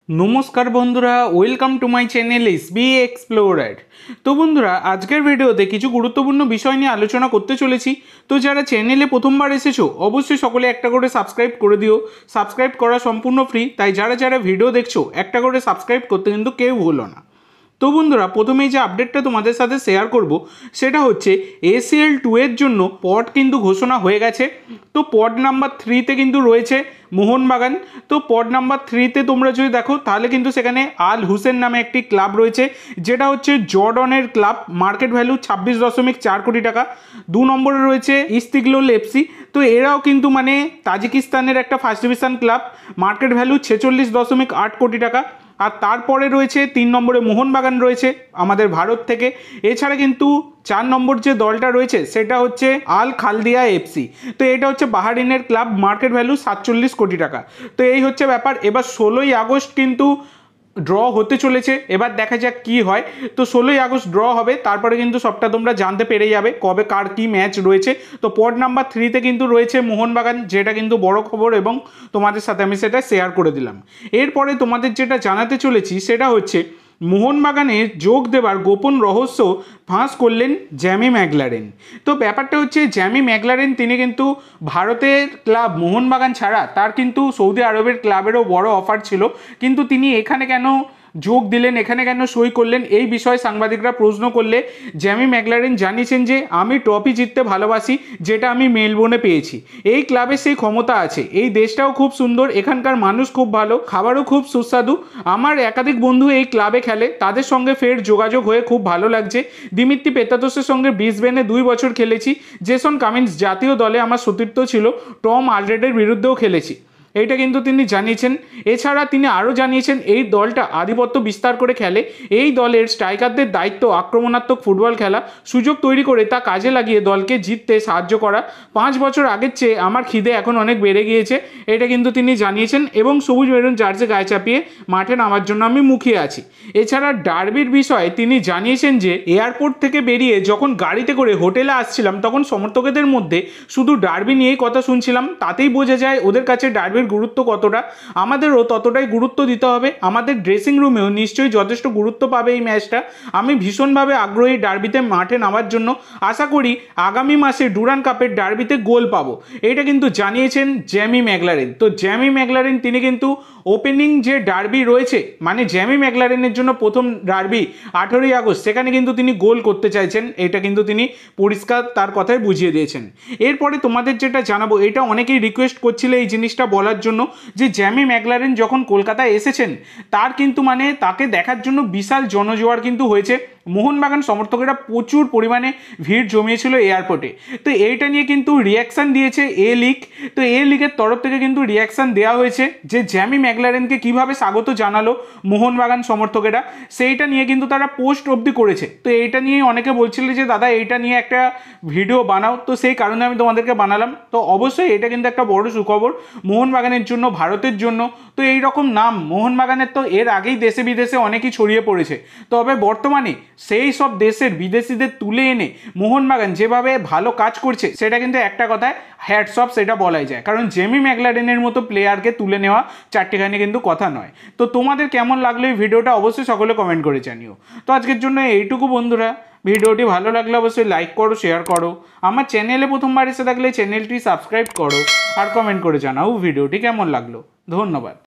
নমস্কার বন্ধুরা, welcome to my channel SB explorer. তো বন্ধুরা, আজকের ভিডিওতে কিছু গুরুত্বপূর্ণ বিষয় নিয়ে আলোচনা করতে চলেছি। তো যারা চ্যানেলে প্রথমবার এসেছো অবশ্যই সকলে একটা করে সাবস্ক্রাইব করে দিও। সাবস্ক্রাইব করা সম্পূর্ণ ফ্রি, তাই যারা যারা ভিডিও দেখছো একটা করে সাবস্ক্রাইব করতে কিন্তু কেউ ভুলো না। তো বন্ধুরা, প্রথমেই যে আপডেটটা তোমাদের সাথে শেয়ার করব সেটা হচ্ছে ACL2 এর জন্য পড কিন্তু ঘোষণা হয়ে গেছে। তো পড নাম্বার 3-তে কিন্তু রয়েছে মোহনবাগান। তো পড নাম্বার 3-তে তোমরা যদি দেখো তাহলে কিন্তু সেখানে আল হুসেন নামে একটি ক্লাব রয়েছে, যেটা হচ্ছে জর্ডনের ক্লাব, মার্কেট ভ্যালু 26.4 কোটি টাকা। 2 নম্বরে রয়েছে ইস্তিকলোল FC। তো এরাও কিন্তু তাজিকিস্তানের একটা first division club, market value 46.8 কোটি টাকা। আর তারপরে রয়েছে 3 নম্বরে মোহনবাগান রয়েছে আমাদের ভারত থেকে। এছাড়া কিন্তু 4 নম্বর যে দলটা রয়েছে সেটা হচ্ছে আল খালদিয়া FC। তো এটা হচ্ছে বাহারিনের ক্লাব, মার্কেট ভ্যালু 47 কোটি টাকা। তো এই হচ্ছে ব্যাপার। এবার 16ই আগস্ট কিন্তু ড্র হতে চলেছে, এবার দেখা যাক কি হয়। তো 16ই আগস্ট ড্র হবে, তারপরে কিন্তু সবটা তোমরা জানতে পেরে যাবে কবে কার কি ম্যাচ রয়েছে। তো পড নাম্বার 3-তে কিন্তু রয়েছে মোহনবাগান, যেটা কিন্তু বড় খবর এবং তোমাদের সাথে আমি সেটা শেয়ার করে দিলাম। এরপরে তোমাদের যেটা জানাতে চলেছি সেটা হচ্ছে মোহনবাগানে যোগ দেবার গোপন রহস্য ফাঁস করলেন জ্যামি ম্যাকলারেন। তো ব্যাপারটা হচ্ছে জ্যামি ম্যাকলারেন তিনি কিন্তু ভারতের ক্লাব মোহনবাগান ছাড়া তার কিন্তু সৌদি আরবের ক্লাবেরও বড় অফার ছিল, কিন্তু তিনি এখানে কেন যোগ দিলেন, এখানে কেন সই করলেন, এই বিষয়ে সাংবাদিকরা প্রশ্ন করলে জ্যামি ম্যাকলারেন জানিয়েছেন যে আমি ট্রফি জিততে ভালোবাসি, যেটা আমি মেলবোর্নে পেয়েছি। এই ক্লাবে সেই ক্ষমতা আছে, এই দেশটাও খুব সুন্দর, এখানকার মানুষ খুব ভালো, খাবারও খুব সুস্বাদু। আমার একাধিক বন্ধু এই ক্লাবে খেলে, তাদের সঙ্গে ফের যোগাযোগ হয়ে খুব ভালো লাগছে। দিমিত্রি পেতাতোসের সঙ্গে ব্রিসবেনে 2 বছর খেলেছি। জেসন কামিন্স জাতীয় দলে আমার সতীর্থ ছিল, টম আলরেডের বিরুদ্ধেও খেলেছি। এইটা কিন্তু তিনি জানিয়েছেন। এছাড়া তিনি আরও জানিয়েছেন এই দলটা আধিপত্য বিস্তার করে খেলে, এই দলের স্ট্রাইকারদের দায়িত্ব আক্রমণাত্মক ফুটবল খেলা, সুযোগ তৈরি করে তা কাজে লাগিয়ে দলকে জিততে সাহায্য করা। 5 বছর আগের চেয়ে আমার খিদে এখন অনেক বেড়ে গিয়েছে, এটা কিন্তু তিনি জানিয়েছেন। এবং সবুজ মেরুন জার্সি গায়ে চাপিয়ে মাঠে নামার জন্য আমি মুখিয়ে আছি। এছাড়া ডার্বির বিষয়ে তিনি জানিয়েছেন যে এয়ারপোর্ট থেকে বেরিয়ে যখন গাড়িতে করে হোটেলে আসছিলাম তখন সমর্থকদের মধ্যে শুধু ডার্বি নিয়েই কথা শুনছিলাম, তাতেই বোঝা যায় ওদের কাছে ডার্বির গুরুত্ব কতটা। আমাদেরও ততটাই গুরুত্ব দিতে হবে, আমাদের ড্রেসিং রুমেও নিশ্চয়ই যথেষ্ট গুরুত্ব পাবে এই ম্যাচটা। আমি ভীষণভাবে আগ্রহী ডার্বিতে মাঠে নামার জন্য, আশা করি আগামী মাসে ডুরান্ড কাপের ডার্বিতে গোল পাবো, এটা কিন্তু জানিয়েছেন জ্যামি ম্যাকলারেন। তো জ্যামি ম্যাকলারেন তিনি কিন্তু ওপেনিং যে ডার্বি রয়েছে, জ্যামি ম্যাকলারেনের জন্য প্রথম ডার্বি 18ই আগস্ট, সেখানে কিন্তু তিনি গোল করতে চাইছেন, এটা কিন্তু তিনি পরিষ্কার তার কথায় বুঝিয়ে দিয়েছেন। এরপরে তোমাদের যেটা জানাবো, এটা অনেকেই রিকোয়েস্ট করছিল এই জিনিসটা বলার জন্য যে জ্যামি ম্যাকলারেন যখন কলকাতায় এসেছেন তার কিন্তু তাকে দেখার জন্য বিশাল জনজোয়ার কিন্তু হয়েছে। মোহনবাগান সমর্থকেরা প্রচুর পরিমাণে ভিড় জমিয়েছিল এয়ারপোর্টে। তো এইটা নিয়ে কিন্তু রিয়াকশান দিয়েছে এ লিগ। তো এ লিগের তরফ থেকে কিন্তু রিয়াকশান দেওয়া হয়েছে যে জ্যামি ম্যাকলারেনকে কিভাবে স্বাগত জানালো মোহনবাগান সমর্থকেরা, সেইটা নিয়ে কিন্তু তারা পোস্ট অবধি করেছে। তো এইটা নিয়ে অনেকে বলছিল যে দাদা এইটা নিয়ে একটা ভিডিও বানাও, তো সেই কারণে আমি তোমাদেরকে বানালাম। তো অবশ্যই এটা কিন্তু একটা বড় সুখবর মোহনবাগানের জন্য, ভারতের জন্য। তো এই রকম নাম মোহনবাগানের তো এর আগেই দেশে বিদেশে অনেকেই ছড়িয়ে পড়েছে, তবে বর্তমানে সেই সব দেশের বিদেশিদের তুলে এনে মোহনবাগান যেভাবে ভালো কাজ করছে সেটা কিন্তু একটা কথায় হ্যাটস অফ, সেটা বলাই যায়। কারণ জ্যামি ম্যাকলারেনের মতো প্লেয়ারকে তুলে নেওয়া চারটিখানি কিন্তু কথা নয়। তো তোমাদের কেমন লাগলো এই ভিডিওটা অবশ্যই সকলে কমেন্ট করে জানিও। তো আজকের জন্য এইটুকু বন্ধুরা, ভিডিওটি ভালো লাগলে অবশ্যই লাইক করো, শেয়ার করো, আমার চ্যানেলে প্রথমবার এসে থাকলে চ্যানেলটি সাবস্ক্রাইব করো, আর কমেন্ট করে জানাও ভিডিওটি কেমন লাগলো। ধন্যবাদ।